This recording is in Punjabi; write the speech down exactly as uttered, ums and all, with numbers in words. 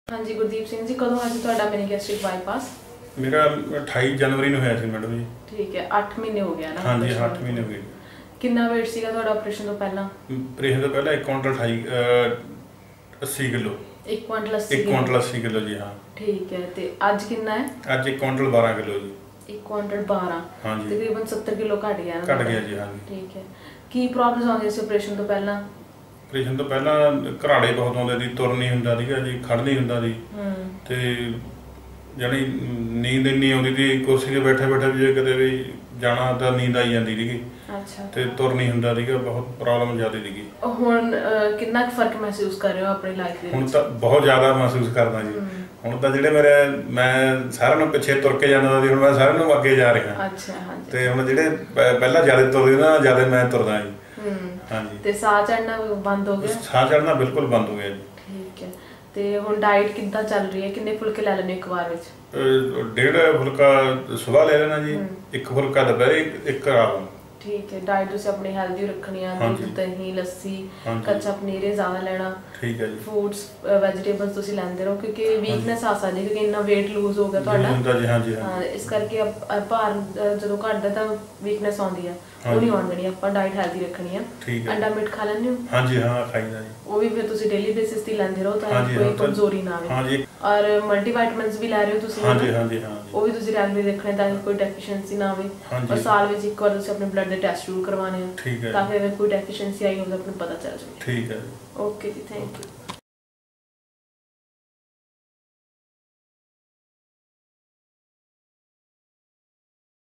हाँ जी गुरदीप सिंह जी, कदों है जी तुहाडा मिनी गैस्ट्रिक बाईपास? मेरा अठाई जनवरी ਨੂੰ ਹੋਇਆ ਸੀ ਮੈਡਮ ਜੀ। ठीक है, आठ महीने हो गया ना? हाँ जी, आठ महीने हो गए। कितना वेट ਸੀਗਾ ਤੁਹਾਡਾ ਆਪਰੇਸ਼ਨ ਤੋਂ ਪਹਿਲਾਂ? ਆਪਰੇਸ਼ਨ ਤੋਂ ਪਹਿਲਾਂ एक ਕੁਇੰਟਲ ਅਠਾਈ अस्सी किलो। एक ਕੁਇੰਟਲ अस्सी एक ਕੁਇੰਟਲ अस्सी किलो जी। हाँ ठीक है। ਤੇ ਅੱਜ ਕਿੰਨਾ ਹੈ? ਅੱਜ एक ਕੁਇੰਟਲ बारह किलो जी। एक ਕੁਇੰਟਲ बारह। हाँ जी, ਤਕਰੀਬਨ सत्तर किलो ਘਟ ਗਿਆ ਨਾ? ਘਟ ਗਿਆ ਜੀ। ਹਾਂ ਜੀ ਠੀਕ ਹੈ। ਕੀ ਪ੍ਰੋਬਲਮਸ ਆਉਂਦੀਆਂ ਸੀ ਆਪਰੇਸ਼ਨ ਤੋਂ ਪਹਿਲਾਂ? ਆਪਰੇਸ਼ਨ ਤੋਂ ਪਹਿਲਾਂ ਘਰਾੜੇ ਬਹੁਤ ਆਉਂਦੇ ਸੀ, ਤੁਰ ਨਹੀਂ ਹੁੰਦਾ ਸੀਗਾ ਜੀ, ਖੜ ਨਹੀਂ ਹੁੰਦਾ ਸੀ ਤੇ ਜਾਨੀ ਨੀਂਦ ਇੰਨੀ ਆਉਂਦੀ ਸੀ, ਕੁਰਸੀ ਤੇ ਬੈਠੇ ਬੈਠੇ ਵੀ ਜੇ ਕਦੇ ਵੀ ਜਾਣਾ ਤਾਂ ਨੀਂਦ ਆਈ ਜਾਂਦੀ ਸੀਗੀ। ਅੱਛਾ। ਤੇ ਤੁਰ ਨਹੀਂ ਹੁੰਦਾ ਸੀਗਾ, ਬਹੁਤ ਪ੍ਰੋਬਲਮ ਜ਼ਿਆਦਾ ਸੀਗੀ। ਹੁਣ ਕਿੰਨਾ ਕੁ ਫਰਕ ਮਹਿਸੂਸ ਕਰ ਰਹੇ ਹੋ ਆਪਣੀ ਲਾਈਫ ਦੇ ਵਿੱਚ? ਹੁਣ ਤਾਂ ਬਹੁਤ ਜ਼ਿਆਦਾ ਮਹਿਸੂਸ ਕਰਦਾ ਜੀ। ਹੁਣ ਤਾਂ ਜਿਹੜੇ ਮੇਰੇ ਮੈਂ ਸਾਰਿਆਂ ਨੂੰ ਪਿੱਛੇ ਤੁਰ ਕੇ ਜਾਂਦਾ ਸੀ, ਹੁਣ ਮੈਂ ਸਾਰਿਆਂ ਨੂੰ ਅੱਗੇ ਜਾ ਰਿਹਾ। ਅੱਛਾ। ਹਾਂਜੀ। ਤੇ ਹੁਣ ਜਿਹੜੇ ਪਹਿਲਾਂ ਜ਼ਿਆਦਾ ਤੁਰਦੇ ਨਾ, ਜ਼ਿਆਦਾ ਮੈਂ ਤੁਰਦਾ ਜੀ। हाँ जी। ਤੇ ਸਾਹ ਚੜਨਾ ਬੰਦ ਹੋ ਗਿਆ? ਸਾਹ ਚੜਨਾ ਬਿਲਕੁਲ ਬੰਦ ਹੋ ਗਿਆ ਜੀ। ਠੀਕ ਹੈ। ਤੇ ਹੁਣ ਡਾਈਟ ਕਿੱਦਾਂ ਚੱਲ ਰਹੀ ਹੈ? ਕਿੰਨੇ ਫੁਲਕੇ ਲੈ ਲੈਣੇ ਇੱਕ ਵਾਰ ਵਿੱਚ? ਡੇਢ ਫੁਲਕਾ ਸਵੇਰ ਲੈ ਲੈਣਾ ਜੀ, ਇੱਕ ਫੁਲਕਾ ਦੁਪਹਿਰੇ, ਇੱਕ ਰਾਤ ਨੂੰ। ठीक है। डाइट तुसी अपनी हेल्दी रखनी है, दूध दही लस्सी कच्चा पनीर ज़्यादा लेना। ठीक है जी। फ्रूट्स वेजिटेबल्स तुसी लेंदे रहो क्योंकि वीकनेस आ सकती है क्योंकि इन्ना वेट लूज हो गया तुहाडा। हां जी। हां इस करके अब भार जदों घटदा तां वीकनेस आउंदी है, वो नहीं आउण देनी। आपां डाइट हेल्दी रखनी है। अंडा मीट खा लैंदे हो? हां जी। हां खाईदा जी। वो भी फिर तुसी डेली बेसिस ते लेंदे रहो तां कोई कमजोरी ना आवे। हां जी। और मल्टीविटामिन्स भी ले रहे हो तुसी? हां जी। हां जी। हां वो भी तुसी रेगुलर रखने ताकि कोई डेफिशिएंसी ना आवे। और साल विच एक बार तुसी अपने ब्लड दे टेस्ट जरूर करवाने हैं ताकि अगर कोई डेफिशिएंसी आई हो तो अपने पता चल जाए। ठीक है। Okay ji, thank you.